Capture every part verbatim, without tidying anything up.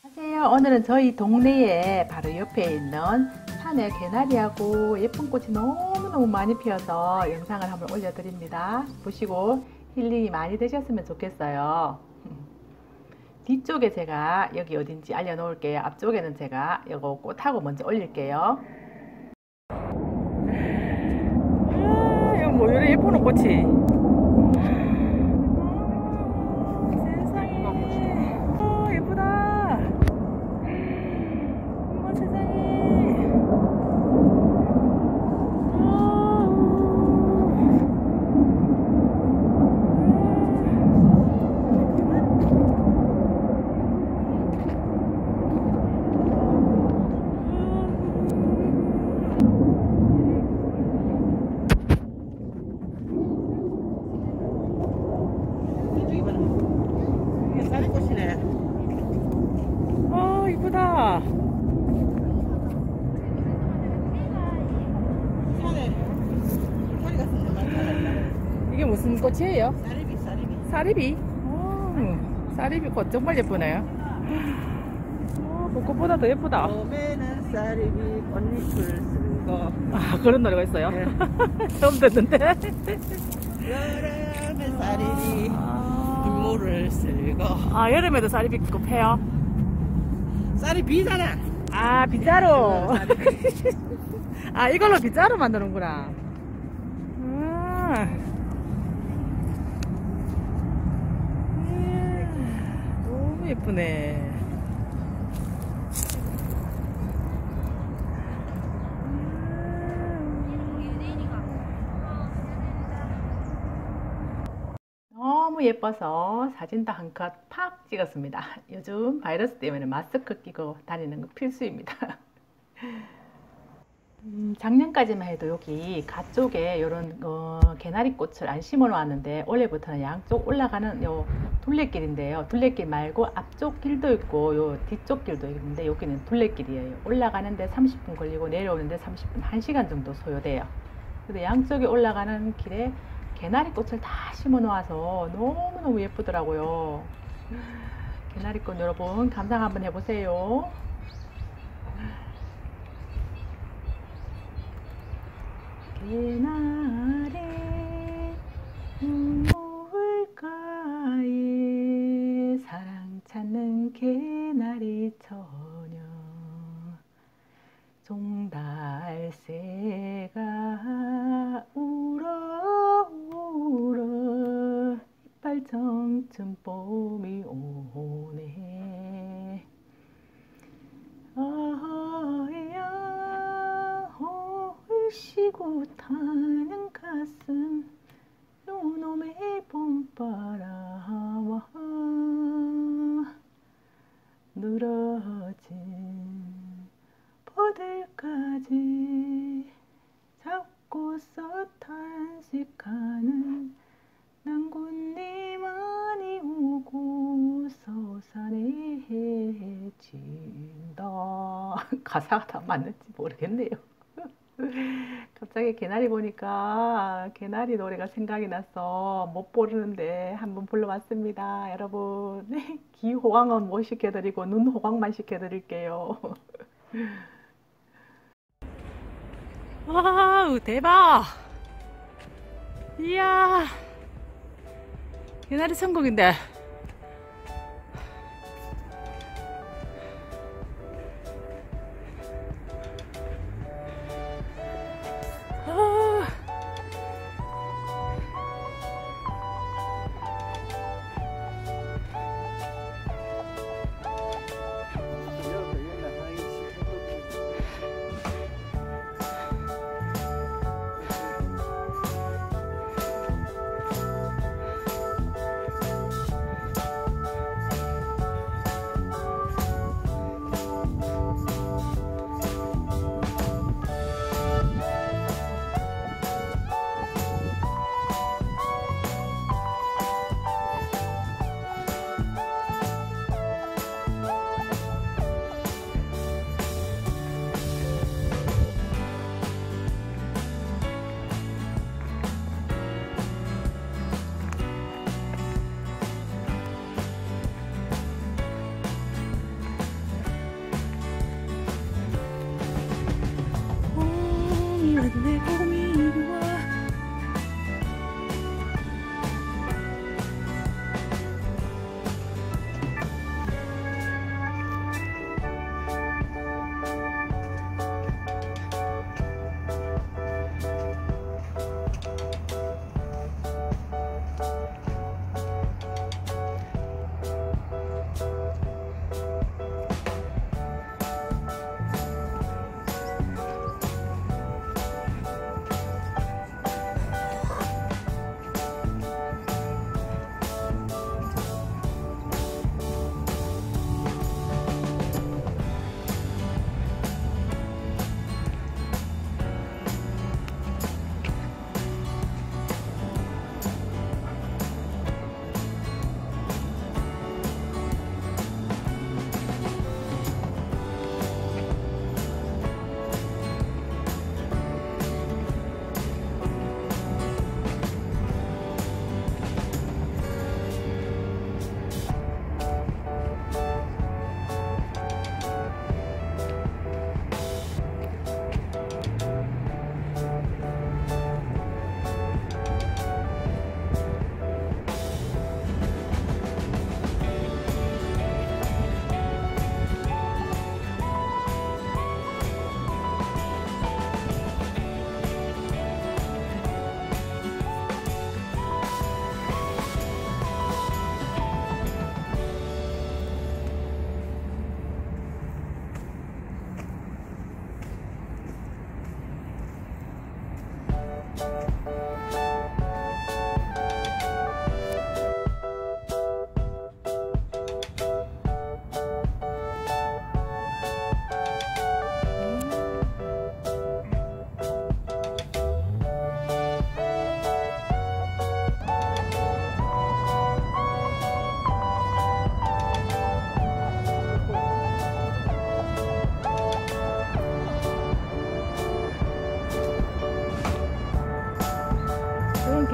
안녕하세요. 오늘은 저희 동네에 바로 옆에 있는 산에 개나리하고 예쁜 꽃이 너무너무 많이 피어서 영상을 한번 올려드립니다. 보시고 힐링이 많이 되셨으면 좋겠어요. 뒤쪽에 제가 여기 어딘지 알려놓을게요. 앞쪽에는 제가 이거 꽃하고 먼저 올릴게요. 아, 이거 뭐 이래 예쁜 꽃이. 아, 이쁘다. 이게 무슨 꽃이에요? 쌀이비, 쌀이비. 쌀이비? 오, 쌀이비 꽃 정말 예쁘네요. 오, 벚꽃보다 더 예쁘다. 봄에는 쌀이비 꽃잎을 쓰고. 아, 그런 노래가 있어요? 네. 처음 듣는데. 여름에 쌀이비 빗물을 쓰고. 아, 여름에도 쌀이비 꽃 펴요? 쌀이 비잖아. 아, 빗자루. 아, 이걸로 빗자루 만드는구나. 아. 너무 예쁘네. 너무 예뻐서 사진도 한 컷 팍 찍었습니다. 요즘 바이러스 때문에 마스크 끼고 다니는 거 필수입니다. 음, 작년까지만 해도 여기 가쪽에 이런 어, 개나리꽃을 안 심어 놓았는데 올해부터는 양쪽 올라가는 요 둘레길인데요. 둘레길 말고 앞쪽 길도 있고 요 뒤쪽 길도 있는데 여기는 둘레길이에요. 올라가는데 삼십 분 걸리고 내려오는데 삼십 분, 한 시간 정도 소요돼요. 근데 양쪽에 올라가는 길에 개나리꽃을 다 심어 놓아서 너무너무 예쁘더라고요. 개나리꽃 여러분 감상 한번 해보세요. 개나리 우물가에 사랑 찾는 개나리 처녀 종달새가 울어 울어 이빨 청춘 봄이 오네. 아야 홀씨고 타는 가슴 요놈의 봄바람아 늘어진 버들까지 잡고서 탄식하는 낭군님만이 오고서 산에 해진다. 가사가 다 맞는지 모르겠네요. 갑자기 개나리 보니까 개나리 노래가 생각이 나서 못 부르는데 한번 불러봤습니다. 여러분 귀호강은 못 시켜드리고 눈호강만 시켜드릴게요. 와우 대박. 이야 개나리 천국인데.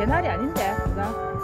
개나리 아닌데, 그거?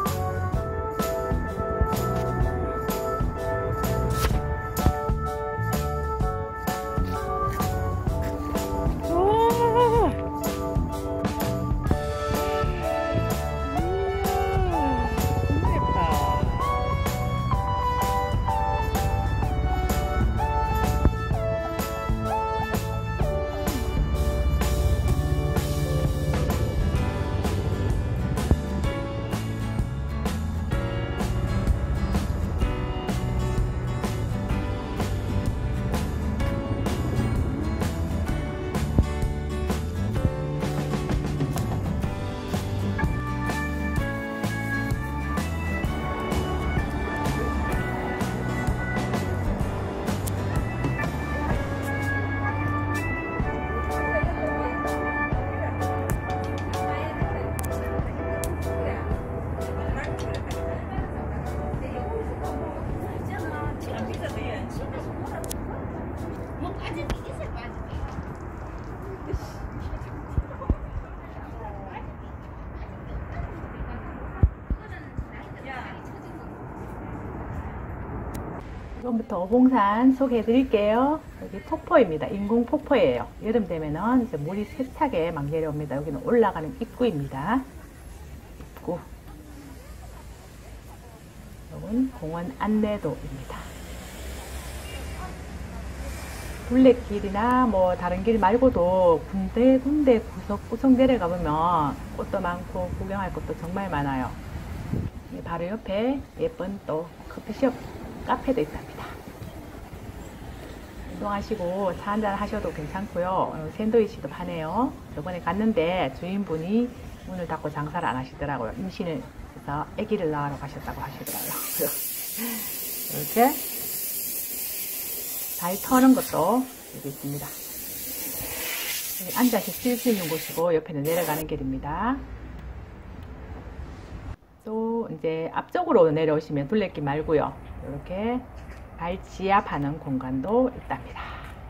지금부터 어봉산 소개해 드릴게요. 여기 폭포입니다. 인공 폭포예요. 여름 되면은 이제 물이 세차게 막 내려옵니다. 여기는 올라가는 입구입니다. 입구. 이건 공원 안내도입니다. 둘레길이나 뭐 다른 길 말고도 군데군데 구석구석 내려가 보면 꽃도 많고 구경할 것도 정말 많아요. 바로 옆에 예쁜 또 커피숍 카페도 있답니다. 운동하시고 차 한잔 하셔도 괜찮고요. 샌드위치도 파네요. 저번에 갔는데 주인분이 문을 닫고 장사를 안 하시더라고요. 임신을 해서 아기를 낳으러 가셨다고 하시더라고요. 이렇게 발 터는 것도 여기 있습니다. 여기 앉아서 쉴 수 있는 곳이고 옆에는 내려가는 길입니다. 또 이제 앞쪽으로 내려오시면 둘레길 말고요. 이렇게 발 지압하는 공간도 있답니다.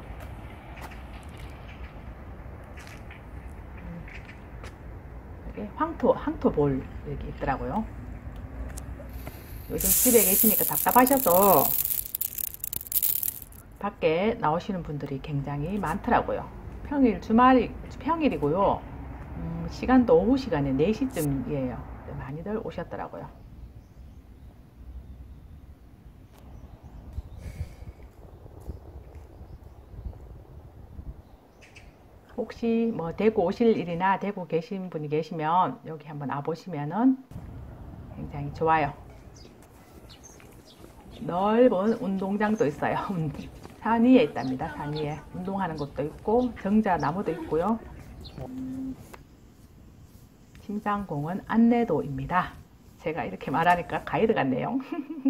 여기 황토, 황토볼 여기 있더라고요. 요즘 집에 계시니까 답답하셔서 밖에 나오시는 분들이 굉장히 많더라고요. 평일, 주말이, 평일이고요. 음, 시간도 오후 시간에 네 시쯤이에요. 많이들 오셨더라고요. 혹시 뭐 대구 오실 일이나 대구 계신 분이 계시면 여기 한번 와보시면은 굉장히 좋아요. 넓은 운동장도 있어요. 산 위에 있답니다. 산 위에 운동하는 곳도 있고 정자 나무도 있고요. 심장공원 안내도입니다. 제가 이렇게 말하니까 가이드 같네요.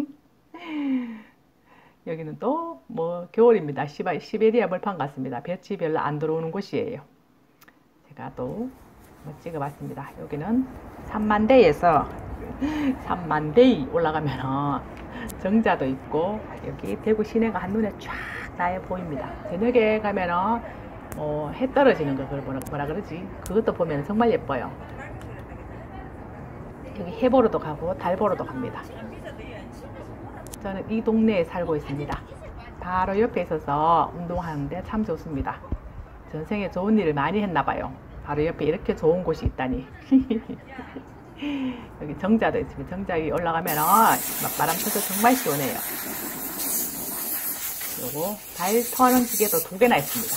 여기는 또 뭐 겨울입니다. 시바, 시베리아 벌판 같습니다. 볕이 별로 안 들어오는 곳이에요. 제가 또 뭐 찍어봤습니다. 여기는 삼만대에서 삼만대이 올라가면 정자도 있고 여기 대구 시내가 한눈에 쫙 나에 보입니다. 저녁에 가면은 어, 해 떨어지는 거 그걸 뭐라, 뭐라 그러지? 그것도 보면 정말 예뻐요. 여기 해 보러도 가고 달 보러도 갑니다. 저는 이 동네에 살고 있습니다. 바로 옆에 있어서 운동하는데 참 좋습니다. 전생에 좋은 일을 많이 했나봐요. 바로 옆에 이렇게 좋은 곳이 있다니. 여기 정자도 있습니다. 정자 위에 올라가면은 막 바람 펴서 정말 시원해요. 그리고 발 터는 기계도 두 개나 있습니다.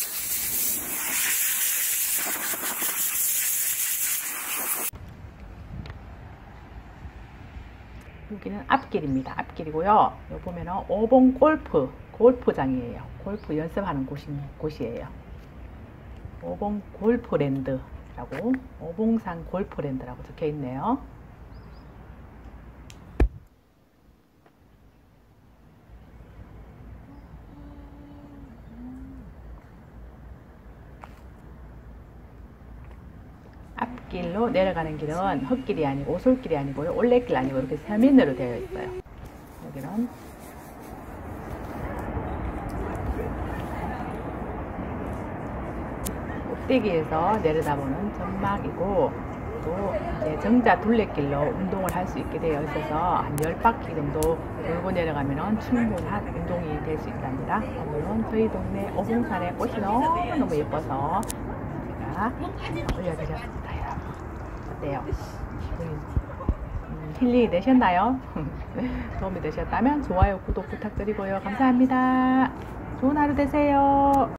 여기는 앞길입니다. 앞길이고요. 여기 보면은 오봉 골프, 골프장이에요. 골프 연습하는 곳이, 곳이에요. 오봉 골프랜드라고, 오봉산 골프랜드라고 적혀 있네요. 앞길로 내려가는 길은 흙길이 아니고 오솔길이 아니고요. 올레길 아니고 이렇게 세면으로 되어 있어요. 여기는 꼭대기에서 내려다보는 전막이고 또 이제 정자 둘레길로 운동을 할 수 있게 되어 있어서 한 열 바퀴 정도 돌고 내려가면 충분한 운동이 될 수 있답니다. 오늘은 저희 동네 오봉산의 꽃이 너무너무 예뻐서 제가 올려드렸습니다. 여러분 어때요? 음, 힐링이 되셨나요? 도움이 되셨다면 좋아요, 구독 부탁드리고요. 감사합니다. 좋은 하루 되세요.